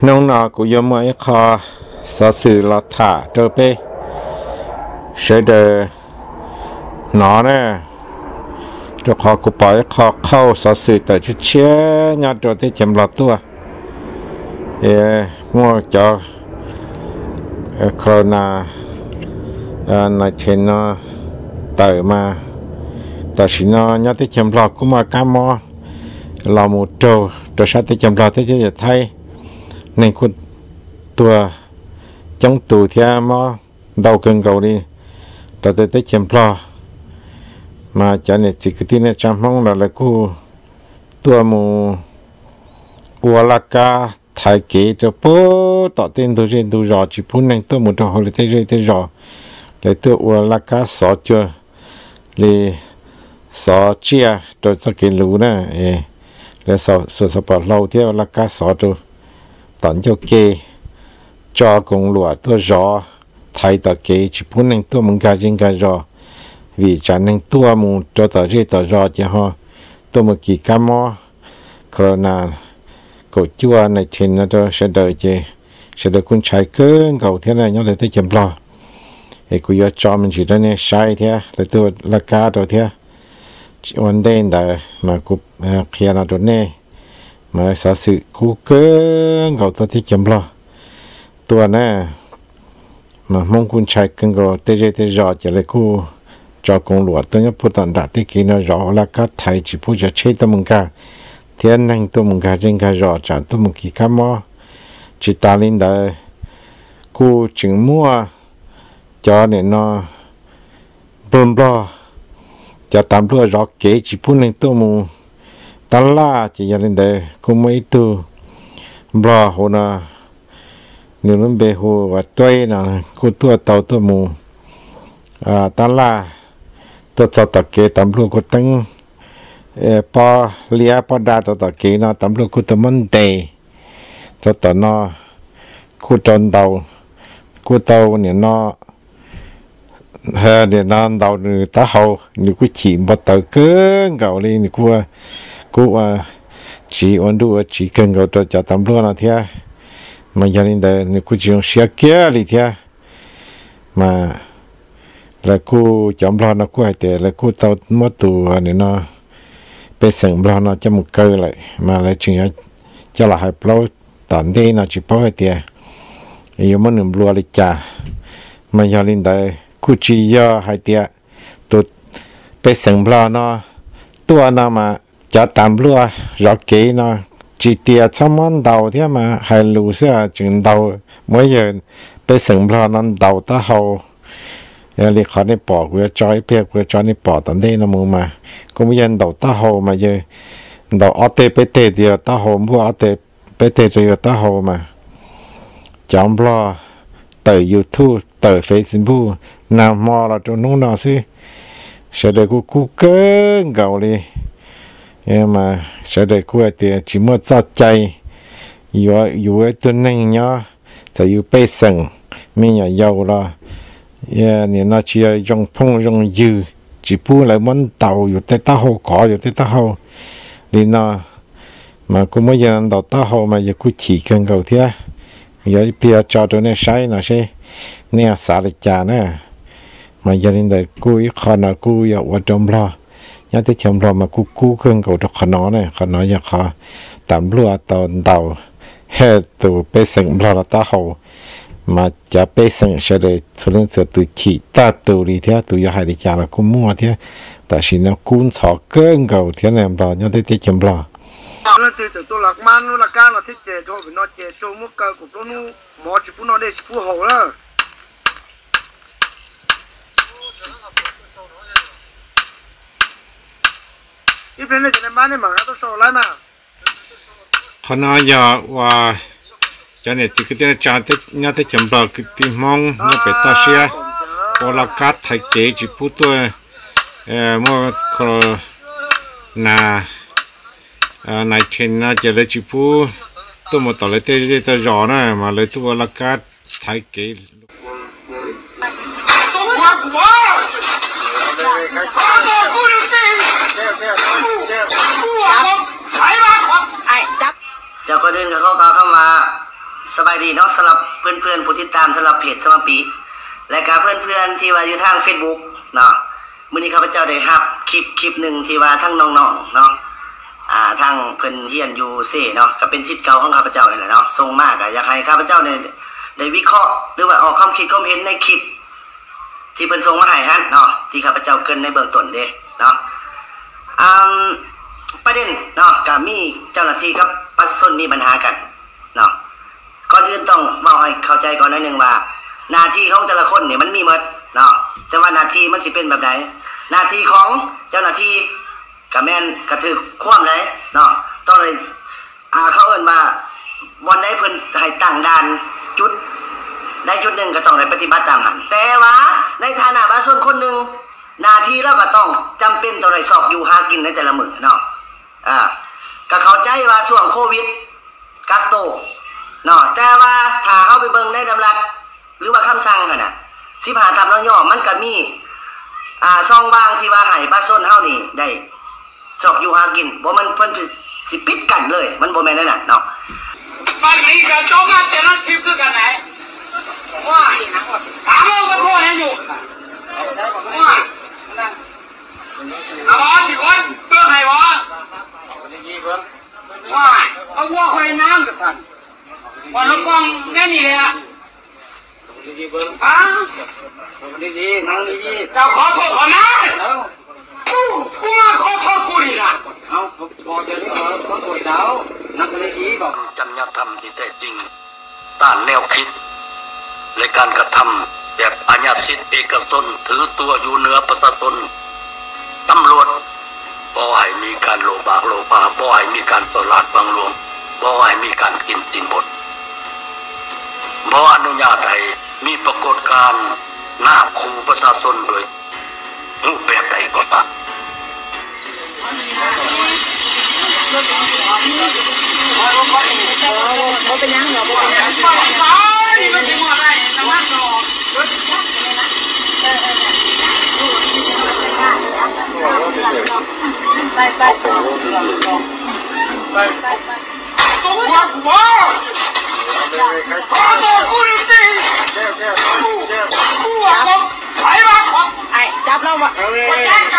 น้องนอกูยอมไม่ขอสอสื่อลอถาเจอไปเสดหนอเนี่ยจะขอกูปล่อยขอเข้าสอสื่อแต่เชื่อยอดตัวที่จำลอตัวมั่วจอโครนาในเชนนอเติมาแต่สินอยอดที่จำลอกูมากามอเราหมดโจตัวชาติที่จำลอที่จะไทยในคุณตัวจังตูเทียมอดาวเกินเกาหลีเราจะได้เชื่อมพลอมาจากเนี่ยจิกที่เนี่ยจำห้องเราเลยกูตัวมูวัวลักกาไทยเก๋จะปุ๊ต่อเต้นตัวเรียนตัวรอจีพุ่นนั่งตัวมุดตัวเลยได้เรียนได้รอเลยตัววัวลักกาสอเจอเลยสอเชียตัวสกินรู้นะแล้วสอส่วนสปอร์ตเราเที่ยวลักกาสอตัวตอนเจ้าเกจอกงหลวดตัวรอไทยต่อเกจีพุ่นนั่งตัวมึงการยิงการรอวิจารณ์นั่งตัวมูตัวต่อเรียต่อรอจะฮะตัวมึงกี่กามอโครนากดจัวในเชนนะตัวเสด็จเจเสด็จคุณชายเกินเขาเท่านั้นยังเลยได้จำลอกูยอดจอมันจีได้เนี่ยใช้เท่าเลยตัวราคาตัวเท่าวันเดินได้มากูเขียนตัวเนี่ยมาสาสึกูเกินเขาตัวที่จำลอตัวน่ะมามงคุณชายกันก็เตะรอจะเลยกูจอกงหลวดตัวนี้พูดตอนดัดที่กินรอแล้วก็ไทยจีพูดจะเชื่อตัวมึงกันเทียนนั่งตัวมึงกันเร่งกันรอจากตัวมึงกี่คำมั้งจิตตาลินได้กูจึงมั่วจอเนี่ยนอปนรอจะตามด้วยรอเก๋จีพูดนั่งตัวมึงตลาดจียันได้กูไม่ตัวบลาหัวน่ะนี่รุ่นเบหัวตัวน่ะกูตัวเต่าตัวมูตลาดตัวจอดตะเกียตำรวจกูตั้งพอเลี้ยพอดาตัวตะเกียน่ะตำรวจกูตัวมันเตะตัวต่อน่ะกูจนเต่ากูเต่าเนี่ยน่ะเนี่ยน่ะเต่าเนี่ยตาเขานี่กูฉี่บ่เต่าเกินเก่าเลยนี่กูว่าchỉ ổn đủ chỉ cần có cho tạm luôn là thế mà gia đình đây nếu cô chỉ xia kia đi thế mà là cô chọn lo nó cô hay thế là cô tao mất tù này nó bây giờ lo nó cho một cơ lại mà lại chuyện cho là hai bao tận đây nó chỉ bao hay thế yêu mà nửa lúa đi chả mà gia đình đây cô chỉ do hai thế tụt bây giờ lo nó tua nó màจะตามเรือรอเก๋เนาะจีเตียชมันดาวที่มาให้รู้เสียจึงดาวเมื่อเย็นไปถึงพลานั้นดาวตาเขาเรียกเขาในปอกเรือจอยเพียกเรือจอยในปอกตอนนี้นะมึงมาก็ไม่ยันดาวตาเขามาเยอะดาวเอาเตไปเตเดียวตาเขาพวกเอาเตไปเตเดียวตาเขามาจำพลาเต่ยูทูบเต่เฟซบุ๊กนำมาเราจนนู้นน่ะสิเสด็จกูเกินเก่าเลยmà sẽ để qua thì chỉ muốn cho chạyอยู่ตัวนึงเนาะจะอยู่ไปสั่งไม่อยากยาวละเนี่ยน่าจะยงพงยงยืดจีพูอะไรมันเต่าอยู่แต่ตาหูขออยู่แต่ตาหูนี่เนาะมากูไม่ยันเต่าตาหูมาอย่ากูฉีกกันเก่าเถอะอย่าเพียจอตัวนี้ใช้นะใช่เนี่ยสาริจานะมายันได้กูอีกคนนะกูอยากว่าจมรอnhớ tới chồng lo mà cú khương cầu cho khó nói giờ khó tạm lúa tàu tàu hết từ bê sừng lo là ta hậu mà chả bê sừng sẽ để cho nên sẽ từ chỉ ta từ đi theo từ giờ hai đi chả là cũng mua theo tại vì nó cuốn sọ cơn cầu theo này lo nhớ tới chồng lo nó từ tôi lạc man nó là cá nó thích chè cho vì nó chè cho mức cơ của nó mỏ chỉ phụ nó để phụ hậu đóอีเป็นอะไรบ้านนี่มาก็โตแล้วนะขณะยาว่าจะเนี่ยจิกที่จะจานที่เนี่ยที่จำลองคือที่มองเนี่ยไปต่อเสียพอละกัดไทยเก๋จีพูดตัวเมื่อครนาในเชนน่าจะเลยจีพูดตัวหมดต่อเลยที่จะรอนะมาเลยตัวละกัดไทยเก๋จะก็เดินกับเขามาสบายดีเนาะสำหรับเพื่อนๆผู้ติดตามสำหรับเพจสมปีและก็เพื่อนๆที่ว่าอยู่ทาง Facebook เนาะมื้อนี้ข้าพเจ้าได้รับคลิปหนึ่งที่ว่าทั้งน้องๆเนาะทางเพิ่นเฮียนอยู่เซ่เนาะก็เป็นศิษย์เก่าของข้าพเจ้านี่แหละเนาะส่งมากอยากให้ข้าพเจ้าได้วิเคราะห์หรือว่าออกความคิดความเห็นในคลิปที่เพิ่นส่งมาให้ฮะเนาะที่ข้าพเจ้าเกริ่นในเบื้องต้นเด้เนาะประเด็นเนาะก็มีเจ้าหน้าที่กับประชาชนมีปัญหากันเนาะก่อนอื่นต้องเว้าให้เข้าใจก่อนหน่อยนึงว่าหน้าที่ของแต่ละคนเนี่ยมันมีหมดเนาะแต่ว่าหน้าที่มันสิเป็นแบบใดหน้าที่ของเจ้าหน้าที่ก็แม่นก็ถือความไหนเนาะต้องเลยเขาเอิ้นว่าวันใดเพิ่นให้ตั้งด่านจุดได้จุดหนึ่งก็ต้องได้ปฏิบัติตามหันแต่ว่าในฐานะประชาชนคนหนึ่งหน้าที่เราก็ต้องจำเป็นต้องได้สอบอยู่หากินในแต่ละมื้อเนาะก็เข้าใจว่าช่วงโควิดกักโตวเนาะแต่ว่าถ้าเข้าไปเบิ่งในดำรัสหรือว่าคำสั่งหั่นน่ะ15 ทับย่อมันก็มีช่องว่างที่ว่าให้ประชาชนเฮานี่ได้สอบอยู่หากินบ่มันเพิ่นสิปิดกันเลยมันบ่แม่นนั่นน่ะเนาะมันมีการจ้องกันจะนั่งชิมคือกันไหนว่าถามเราก็โทษให้อยู่ว่าเอาบอสิคนเพื่อให้บอว่าเอาวัวคอยน้ำกับท่านวันละกองแน่นี่เลยอ่ะดีๆนั่งดีๆเราขอโทษก่อนนะกูมาขอโทษกูนี่นะเอาพอจะขอโทษแล้วนักดีๆก่อนจริยธรรมที่แท้จริงต้านแนวคิดในการกระทำแบบอาญาสิทธิเอกชนถือตัวอยู่เหนือประชาชนตำรวจบ่ให้มีการโลภะบ่ให้มีการประหลาดบังหลวงบ่ให้มีการกินสินบนบ่อนุญาตให้มีปรากฏการณ์หน้าขู่ประชาชนโดยรูปแบบใดก็ตามเป็นยังเหรอเป็นยังตายมันจะมาได้น้ำมันหรอไปว้าวขอโทษกูจริงกูว่าผมไปมาของไอ้จับเรามาจับ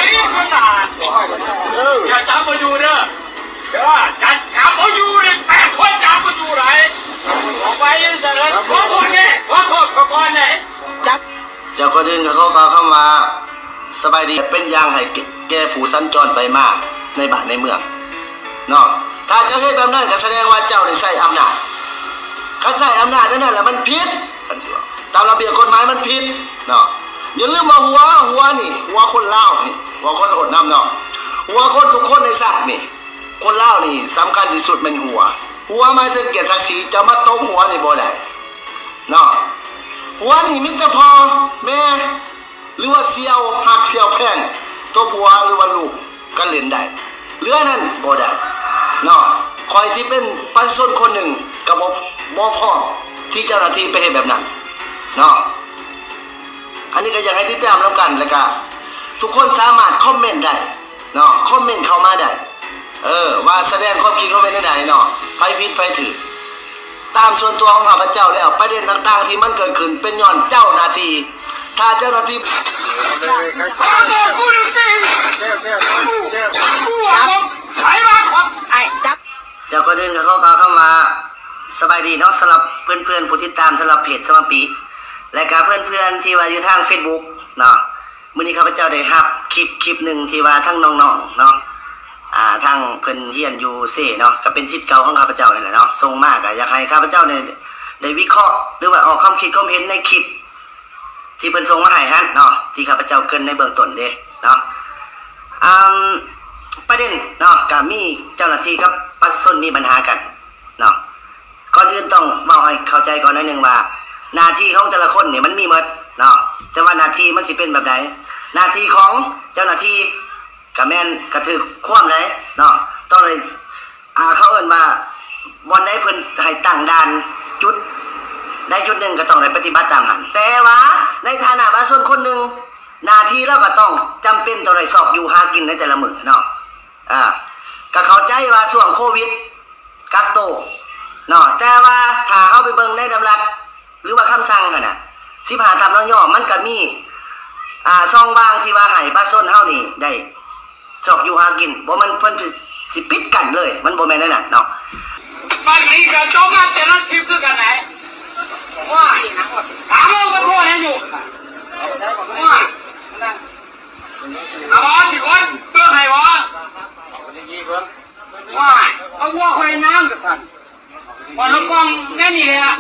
อย่าจับมาอยู่เด้อเดี๋ยวจับมาอยู่เนี่ย8 คนจับมาอยู่ไหนออกไปยังเสร็จขอโทษไงขอโทษก่อนเลยจับเจ้าก็ดึงกับเขาเข้ามาสบายดีเป็นอย่างให้แก่ผู้สัญจรไปมาในบ้านในเมืองเนาะถ้าเจ้าเฮ็ดแบบนั้นก็แสดงว่าเจ้าได้ใช้อำนาจคันใช้อำนาจนั่นแหละมันผิดคันสิว่าตามระเบียบกฎหมายมันผิดเนาะอย่าลืมว่าหัวนี่หัวคนลาวนี่หัวคนอดน้ำเนาะหัวคนทุกคนในชาตินี่คนลาวนี่สำคัญที่สุดเป็นหัวหมายถึงเกียรติศักดิ์ศรีจะมาต้มหัวนี่บ่ได้เนาะหัวนี่มิตรพอแม่หรือว่าเสี่ยวหักเสี่ยวแพงตัวผัวหรือว่าลูกก็เล่นได้เหลือนั้นบ่ได้เนาะคอยที่เป็นประชาชนคนหนึ่งกับบ่พอที่เจ้าหน้าที่ไปเห็นแบบนั้นเนาะอันนี้ก็อยากให้ติดตามแล้วกันแล้วก็ทุกคนสามารถคอมเมนต์ได้เนาะคอมเมนต์เข้ามาได้ว่าแสดงความคิดเขาเป็นได้เนาะไผผิดไผถูกตามส่วนตัวของข้าพเจ้าแล้วประเด็นต่างๆที่มันเกิดขึ้นเป็นย้อนเจ้าหน้าที่ถ้าเจ้าหน้าที่ขอโทษกูจริงกูว่าผมไปมาของไอ้จับเจ้าก็ดึงกับเขาเข้ามาสบายดีเนาะสำหรับเพื่อนๆผู้ติดตามสำหรับเพจสมปีและก็เพื่อนๆที่ว่าอยู่ทาง Facebook เนาะมื้อนี้ข้าพเจ้าได้รับคลิปหนึ่งที่ว่าทั้งน้องๆเนาะทางเพิ่นเฮียนอยู่เซ่เนาะก็เป็นศิษย์เก่าของข้าพเจ้านี่แหละเนาะส่งมากอยากให้ข้าพเจ้าได้วิเคราะห์หรือว่าออกความคิดความเห็นในคลิปที่เพิ่นส่งมาให้ฮะเนาะที่ข้าพเจ้าเกริ่นในเบื้องต้นเด้เนาะประเด็นเนาะก็มีเจ้าหน้าที่กับประชาชนมีปัญหากันเนาะก่อนอื่นต้องเว้าให้เข้าใจก่อนหน่อยนึงว่าหน้าที่ของแต่ละคนเนี่ยมันมีหมดเนาะแต่ว่าหน้าที่มันสิเป็นแบบใดหน้าที่ของเจ้าหน้าที่ก็แม่นก็ถือความไหนเนาะต้องเลยเขาเอิ้นว่าวันใดเพิ่นให้ตั้งด่านจุดได้จุดหนึ่งก็ต้องได้ปฏิบัติตามหันแต่ว่าในฐานะประชาชนคนหนึ่งหน้าที่เราก็ต้องจำเป็นต้องได้สอบอยู่หากินในแต่ละมื้อเนาะก็เข้าใจว่าช่วงโควิดกักโตวเนาะแต่ว่าถ้าเฮาในดำรัสหรือว่าคำสั่งน่ะ15 ทับย่อมันก็มีซองบางที่ว่าให้ปลาส้นเฮานี่ได้ชอบอยู่หากินบ่มันเพิ่นสิปิดกันเลยมันบ่แม่นนั่นน่ะเนาะมันมีกระจกกันแต่ละสิบคือกันไหนว่าถามเราก็โทษให้อยู่ว่าเอาบอสิคนเพื่อให้บอว่าเอาวัวคอยน้ำกับท่านวันละกองแน่นี่เลย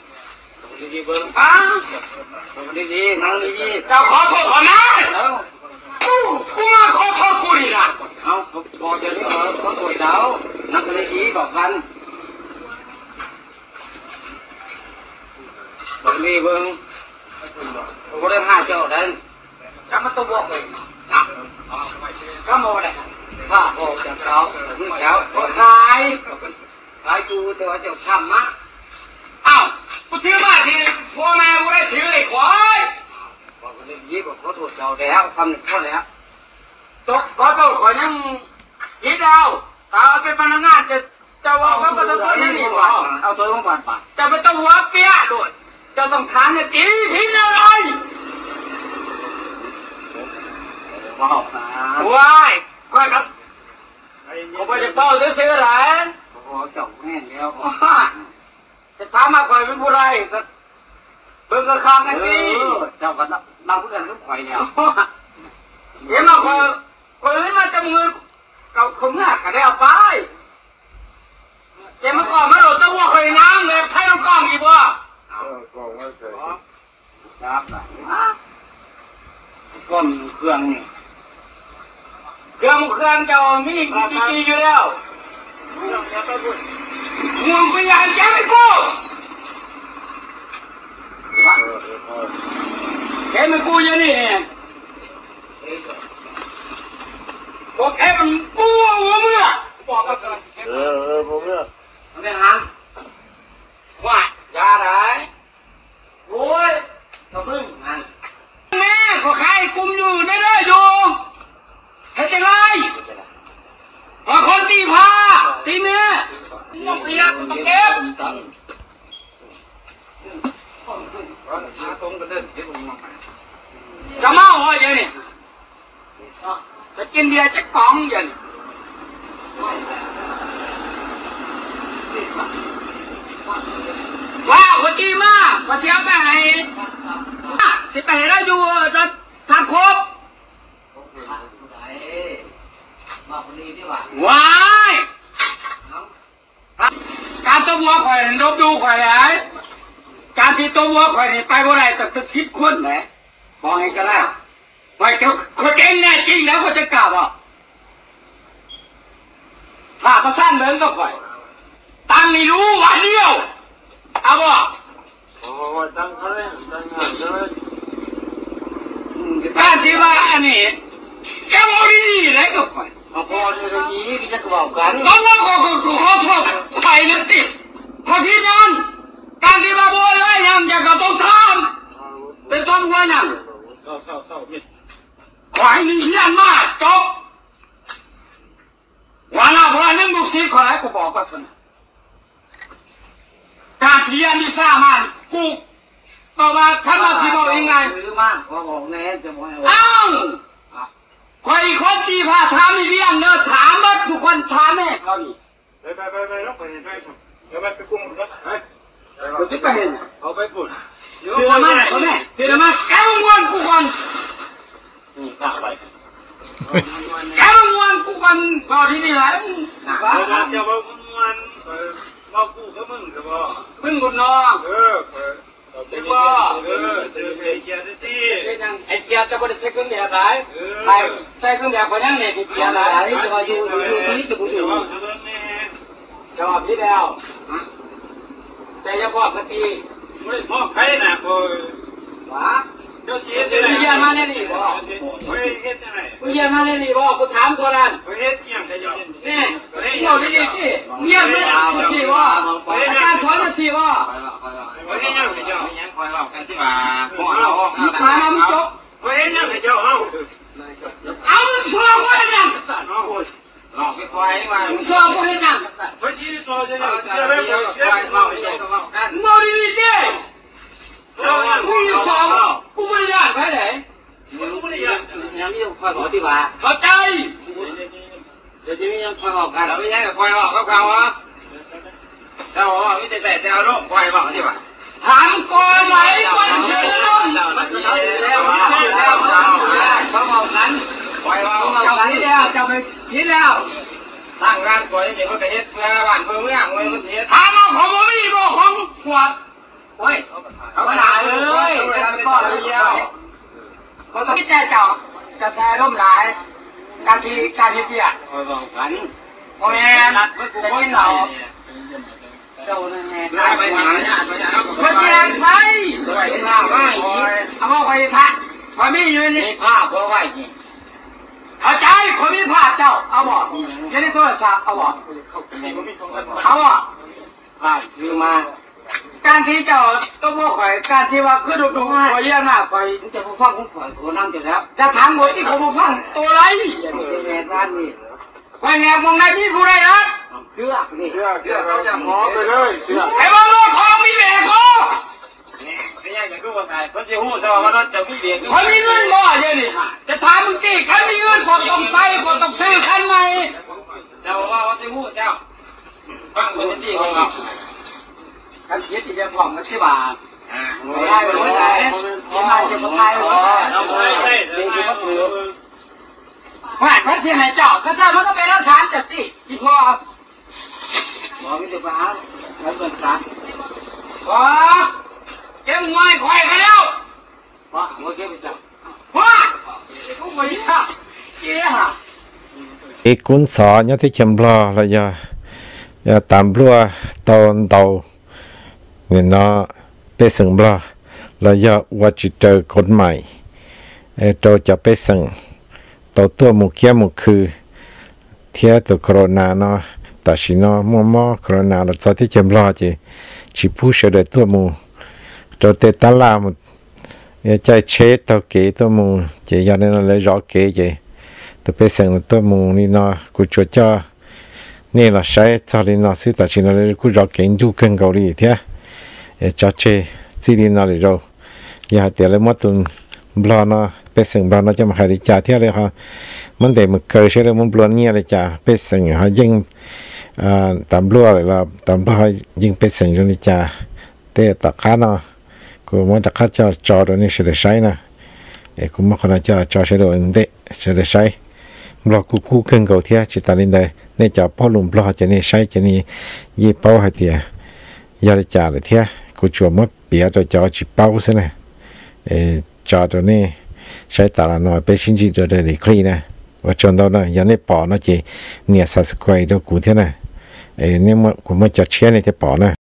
ดีๆนั่งดีๆเราขอโทษก่อนนะกูมาขอโทษกูนี่นะเอาพอจะขอโทษเจ้านั่งดีๆบอกกันบอกนี่เบิ้งกูได้5 เจ้าเดินจะมาตัวบอกเลยนะก็โมเลยข้าพอจะเจ้าเจ้าก็ขายอยู่แต่ว่าเจ้าทำมะอ้าวกูถือมาที่พ่อแม่กูได้ถือไอ้ควายบอกกันดีๆบอกขอโทษเจ้าแล้วทำหนึ่งข้อแล้วตกขอโทษขอยังคิดเอาตาเป็นพนักงานจะว่าก็ต้องตัวนี้ดีกว่าเอาตัวต้องก่อนป่ะจะไม่ต้องวัดเปี้ยด้วยจะต้องทานเนี่ยตีทิ้งอะไรว้ายค่อยครับผมไปจะเป้าจะซื้ออะไรโอ้เจ้าแน่แล้วจะถามมาคอยเป็นผู้ใดก็เบิ่งกระคังไอ้นี่เจ้าก็นำเพื่อนก็ข่อยแล้วเห็นมาคนอื่นมาจับมือเราคงง่ายก็ได้เอาไปเดี๋ยวมาก่อนมาเราจะว่าคอยนั่งเลยใช้น้ำกล้องอีกว่าก็ว่าเกิดครับก้อนเครื่องนี่เครื่องจะมีกี่อยู่แล้วห่วงพยานแกไม่กู้แกไม่กู้ยังนี่เนี่ยบอกแกมันกู้หัวเมื่อบอกกันผมเนี่ยไม่หันว่าอย่าได้โว้ยทำมึงหันแม่ขอใครกุมอยู่ได้เลยอยู่เห็นจะไรพอคนตีผ้าตีเนื้อมองเสียกูต้องเก็บจะเมาเหรอยังนี่จะกินเบียร์จะกล่องยังว้าวคนตีมาขอเสียไปไหนสิไปแล้วอยู่รถทางครบว้ายการตัววัวข่อยรบดูข่อยเลยการที่ตัววัวข่อยนี่ไปบ่ได้แต่เป็น10 คนแหละบอกให้ก็ได้ข่อยเขาเก่งแน่จริงแล้วเขาจะกลับอ่ะถ้าเขาสร้างเดินก็ข่อยตั้งนี่รู้วันเดียวเอาบ่โอ้ตั้งเขาเลยตั้งงานเลยการที่ว่าอันนี้แกบอกดีๆเลยก็ข่อยพอจะได้ยีพี่จะกบอกกันแล้วว่าขอโทษใครนั่นติถ้าพี่นั้นการที่มาบัวเลยยังจะก็ต้องทำเป็นต้นหัวยังขอให้หนึ่งเพียนมากจบวันละพอหนึ่งบุกซีขอให้กูบอกกันสิการเทียนมีซ่ามันกูบอกว่าท่านมาที่บอกยังไงหรือมาขอบอกแน่จะบอกอ้าวคอยคนตีผ้าถามไม่เรียงเนอะถามว่าทุกคนถามแม่เขาดิไปแล้วไปเดี๋ยวไปกุ้งรถไปจะไปเห็นเอาไปปุ่นเสือมาเขาแม่เสือมาแกงวนกูก่อนนี่ข้าไปแกงวนกูก่อนพอที่นี่แหละจะมาวนมากูก็มึงจะบ่มึงกุนน้องเจ้าบ่ไอ้เกียร์จะบริสุทธิ์เครื่องแบบไหนใส่เครื่องแบบคนนั้นเนี่ยเกียร์อะไรจะมาอยู่นี่จะกูอยู่จะมาพี่แล้วแต่ยังพ่อคตีไม่พ่อใครนะพ่อว้าเจ้าเสียจะเยี่ยมมาเนี่ยนี่บ่เฮ้ยเฮ็ดยังไงกูเยี่ยมมาเนี่ยนี่บ่กูถามตัวนั้นเฮ็ดยังไงเนี่ยเดี๋ยวนี่ที่เยี่ยมเลยกูสิว่าอาจารย์สอนจะสิว่าเฮ็ดยังไงเจ้ายังคอยบอกกันที่ว่าพ่อเราถามมามึงจบเฮ็ดยังไงเจ้าเอามึงสอบกูเฮ็ดยังหลอกไอ้ควายมาสอบกูเฮ็ดยังเฮ้ยชี้สอบจะเนี่ยจะไปบอกกันเมาดีบอกกันเราไม่ใช่กับควายบอกกับเขาอ่ะเราบอกว่าไม่ได้ใส่แต่เอาลูกควายบอกที่ว่าถามก่อนไหมก่อนเชื่อร่มเขาบอกนั้นควายบอกเจ้าไปแล้วเจ้าไปคิดแล้วตั้งร้านก๋วยเตี๋ยวมันก็เฮ็ดเพื่อบ้านเพื่อเมืองเว้ยมันเฮ็ดถามเอาของผมไม่บอกของขวดโอ้ยเขาก็ด่าเลยจะก็เลยเดียวเขาต้องคิดใจเจ้ากระแสร่มหลายการที่เปียกควายบอกกันพ่อแม่จะกินเหล้าเจ้านั่นแหละได้ไปหาญาติไปหาคนแจงใส่ผ้าไว้เอาพ่อไปทักพอมีอยู่นี่ผ้าพอไว้นี่เอาใจคนมีผ้าเจ้าเอาบ่ยังได้โทรศัพท์เอาบ่เอาบ่ผ้าคือมาการที่เจ้าต้องบอกข่อยการที่ว่าคือดุๆข่อยเยี่ยมหน้าข่อยจะมาฟังของข่อยโคน้ำอยู่แล้วจะถามหมดที่เขามาฟังตัวไรแง่ร้านนี้ข่อยแง่มองในพี่ผู้ใดนะเสื้อนี่เสื้อเขาจะหมอไปเลยเสื้อไอ้บ้าโลกของมีแบกคอไม่ใช่อย่างรู้ว่าไงเพิ่นจะหู้ซะว่ารถจะมีเบียร์คนมีเงินบ่เดี๋ยวนี้จะถามมึงจีคันมีเงินคนต้องใส่คนต้องซื้อคันใหม่เจ้าว่าว่าจะหู้เจ้าฟังคนที่ของเราคันยึดที่จะผ่องกันที่บ่าไม่ได้ไม่ได้ไม่ได้จะมาทายหัวสิ่งที่เขาถือว่าคันเสียหายเจ้าข้าเจ้ามันก็เป็นรักษาจัดที่ที่พ่อบอกไม่ได้ป่าแล้วเป็นสัตว์ว้าเก็บงอยควายไปแล้วว้าโอเคไปจ้ะว้าเขาไปฮะเจี๊ยบอีกุนสอนยที่เชมบลอแล้วอย่าตามรัวตอนเตาเนี่ยเนาะไปส่งบลอแล้วอย่าว่าจะเจอคนใหม่เราจะไปส่งตัวหมู่เกี้ยหมู่คือเทียตัวโคโรนาเนาะแต่ชิโนมั่วโคโรนาเราจะที่เชมบลอจีชิพูเสด็จตัวหมู่ตัวเตตลาหมดใจเช็ดตัวเก๋ตัวหมู่เจียนนั่นเลยรอเก๋เจตัวไปส่งตัวหมู่นี่เนาะกูจะเจ้านี่เราใช้จอลินเนาะสิแต่ชิโนเลยกูรอเก๋ดูขึ้นเกาหลีเทียจะเชซีดีนอริโรอย่าเดี๋ยวเลยมดตุนบลอเนาะไปส่งบลอเนาะจะมาหาดิจ่าเทียเลยค่ะมันเดี๋ยวมันเคยใช้เลยมันบลอเนี่ยเลยจ่าไปส่งเขายิงตามบลัวเลยเราตามบลัวยิงไปส่งจนดิจ่าเตะตะขาเนาะกูมันตะขาจะจอตัวนี้เฉยใช้นะกูมันคนจะจอเฉยตัวนี้เฉยใช้บล็อกกูขึ้นเกาเทียจิตาลินได้เนี่ยจะพ่อลุงบล็อกจะนี่ใช้จะนี่ยี่เป้าให้เทียยาดิจ่าเลยเทียกูชัวร์มันเปียตัวจอจิเป้าซะนะจอตัวนี้ใช้ตาละน้อยไปชิ้นจีตัวเดียวคลีนะว่าจนตอนนั้นยันได้ปอนะจีเนี่ยสัสควายตัวกูเท่านะเนี่ยมันกูมันจะเชี่ยในที่ปอนะ